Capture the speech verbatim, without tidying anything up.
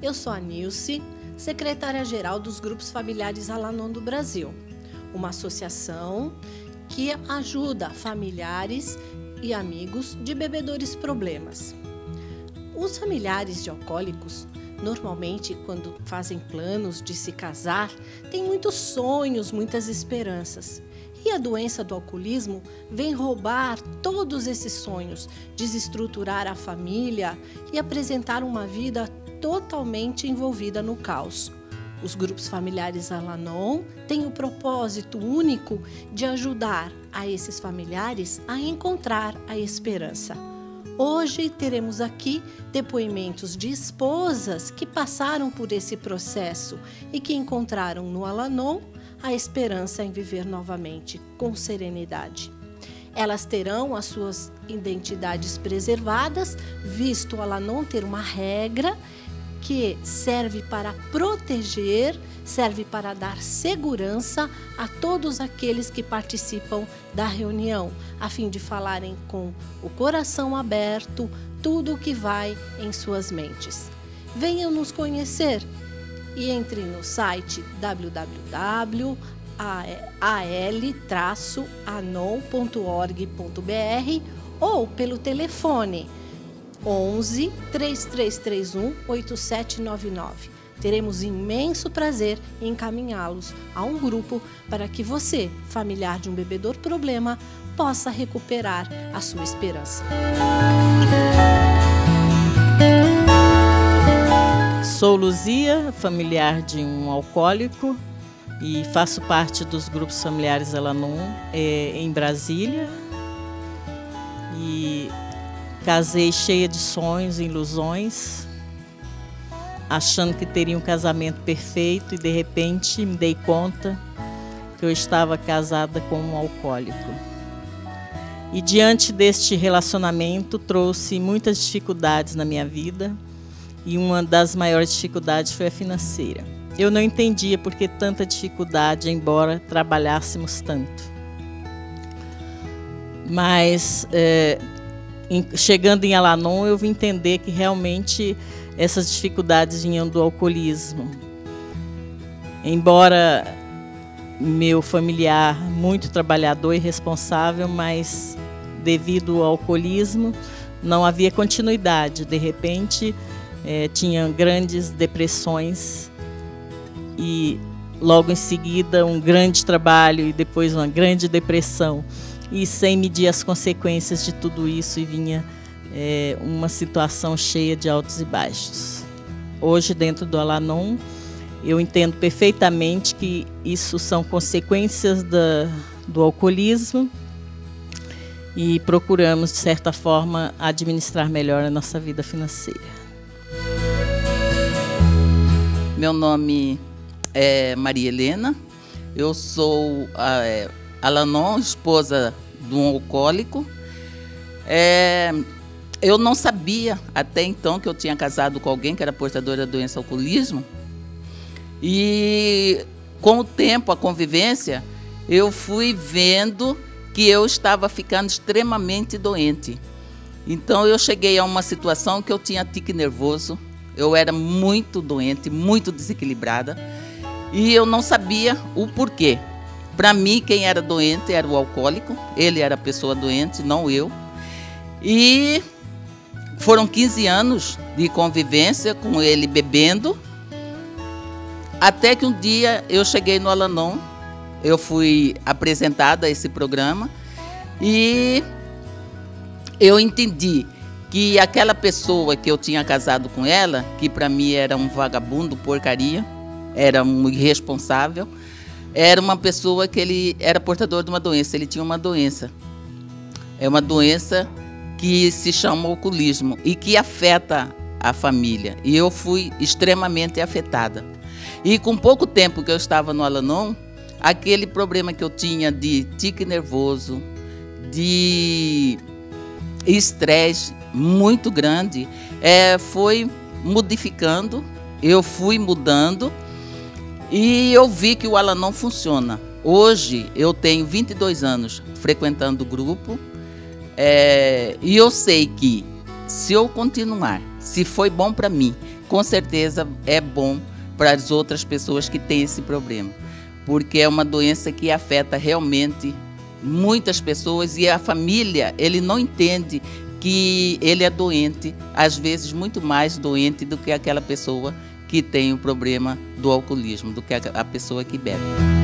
Eu sou a Nilce, secretária-geral dos Grupos Familiares Al-Anon do Brasil, uma associação que ajuda familiares e amigos de bebedores problemas. Os familiares de alcoólicos, normalmente, quando fazem planos de se casar, têm muitos sonhos, muitas esperanças. E a doença do alcoolismo vem roubar todos esses sonhos, desestruturar a família e apresentar uma vida totalmente envolvida no caos. Os grupos familiares Al-Anon têm o propósito único de ajudar a esses familiares a encontrar a esperança. Hoje teremos aqui depoimentos de esposas que passaram por esse processo e que encontraram no Al-Anon a esperança em viver novamente com serenidade. Elas terão as suas identidades preservadas, visto o Al-Anon ter uma regra que serve para proteger, serve para dar segurança a todos aqueles que participam da reunião, a fim de falarem com o coração aberto tudo o que vai em suas mentes. Venham nos conhecer e entrem no site w w w ponto a l traço anon ponto org ponto b r ou pelo telefone onze, três três três um, oito sete nove nove. Teremos imenso prazer em encaminhá-los a um grupo para que você, familiar de um bebedor problema, possa recuperar a sua esperança. Sou Luzia, familiar de um alcoólico, e faço parte dos grupos familiares Al-Anon é, em Brasília. E casei cheia de sonhos e ilusões, achando que teria um casamento perfeito, e de repente me dei conta que eu estava casada com um alcoólico. E diante deste relacionamento trouxe muitas dificuldades na minha vida, e uma das maiores dificuldades foi a financeira. Eu não entendia por que tanta dificuldade, embora trabalhássemos tanto. Mas é, em, chegando em Al-Anon, eu vim entender que realmente essas dificuldades vinham do alcoolismo. Embora meu familiar muito trabalhador e responsável, mas devido ao alcoolismo não havia continuidade. De repente, é, tinha grandes depressões e logo em seguida um grande trabalho e depois uma grande depressão. E sem medir as consequências de tudo isso, e vinha é, uma situação cheia de altos e baixos. Hoje, dentro do Al-Anon, eu entendo perfeitamente que isso são consequências da, do alcoolismo, e procuramos, de certa forma, administrar melhor a nossa vida financeira. Meu nome é Maria Helena, eu sou a, é, Al-Anon, esposa de um alcoólico. É, eu não sabia até então que eu tinha casado com alguém que era portador da doença alcoolismo. E com o tempo, a convivência, eu fui vendo que eu estava ficando extremamente doente. Então eu cheguei a uma situação que eu tinha tique nervoso, eu era muito doente, muito desequilibrada, e eu não sabia o porquê. Para mim, quem era doente era o alcoólico, ele era a pessoa doente, não eu. E foram quinze anos de convivência com ele bebendo, até que um dia eu cheguei no Al-Anon, eu fui apresentada a esse programa e eu entendi que aquela pessoa que eu tinha casado com ela, que para mim era um vagabundo, porcaria, era um irresponsável, era uma pessoa que ele era portador de uma doença, ele tinha uma doença. É uma doença que se chama alcoolismo e que afeta a família. E eu fui extremamente afetada. E com pouco tempo que eu estava no Al-Anon, aquele problema que eu tinha de tique nervoso, de estresse muito grande, é, foi modificando, eu fui mudando e eu vi que o Al-Anon funciona. Hoje eu tenho vinte e dois anos frequentando o grupo, é, e eu sei que se eu continuar, se foi bom para mim, com certeza é bom para as outras pessoas que têm esse problema, porque é uma doença que afeta realmente muitas pessoas e a família, ele não entende que ele é doente, às vezes muito mais doente do que aquela pessoa que tem o problema do alcoolismo, do que a pessoa que bebe.